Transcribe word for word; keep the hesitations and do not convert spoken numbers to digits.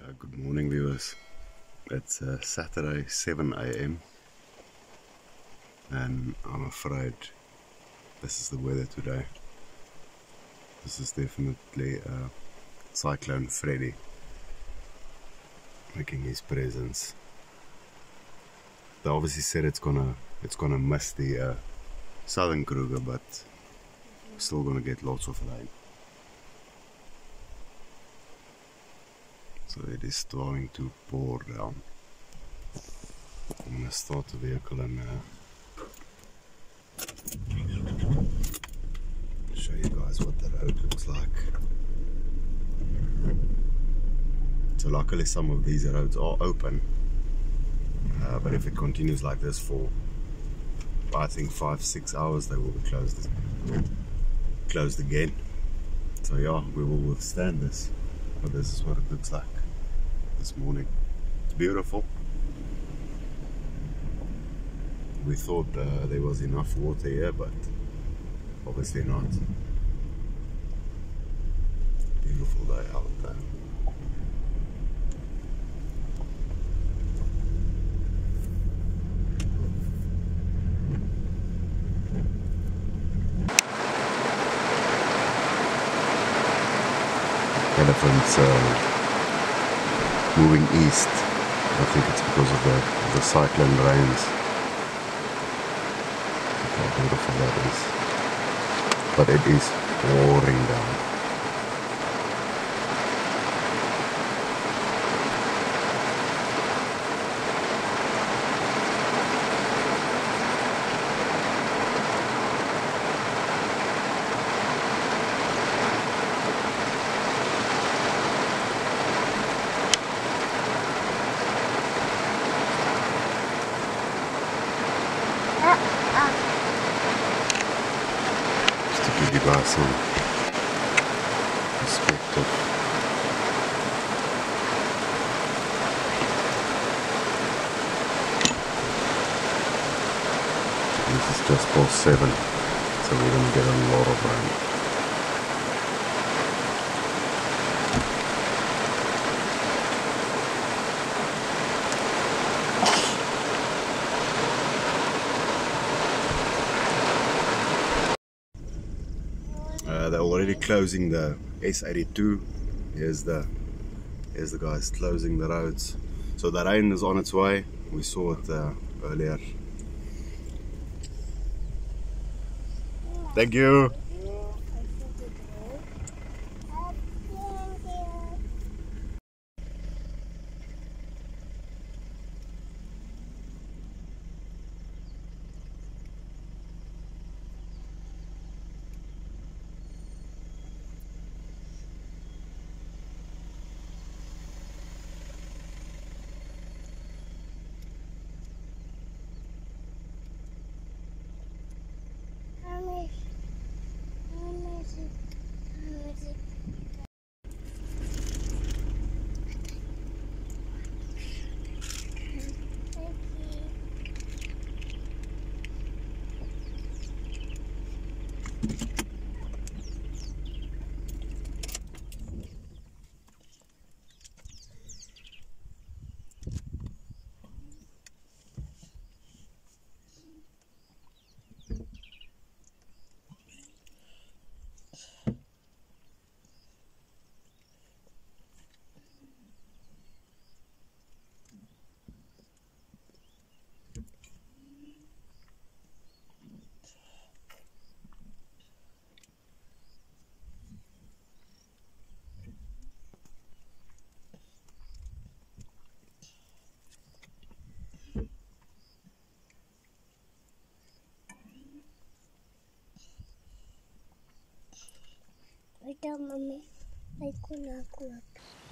Uh, good morning, viewers. It's uh, Saturday, seven A M and I'm afraid this is the weather today. This is definitely uh, Cyclone Freddy making his presence. They obviously said it's gonna it's gonna miss the uh, Southern Kruger, but we're still gonna get lots of rain. So it is starting to pour down. I'm gonna start the vehicle and uh, show you guys what the road looks like. So luckily some of these roads are open, uh, but if it continues like this for I think five six hours, they will be closed closed again. So yeah, we will withstand this, but this is what it looks like this morning. It's beautiful. We thought uh, there was enough water here, but obviously not. Beautiful day out there. Elephants uh, moving east. I think it's because of the, of the cyclone rains. Look how beautiful that is. But it is pouring down. Just to give you guys some perspective. This is just past seven, so we're going to get a lot of rain. Uh, they're already closing the S eighty-two. Here's the here's the guys closing the roads. So the rain is on its way. We saw it uh, earlier. Thank you. Wait a minute, I couldn't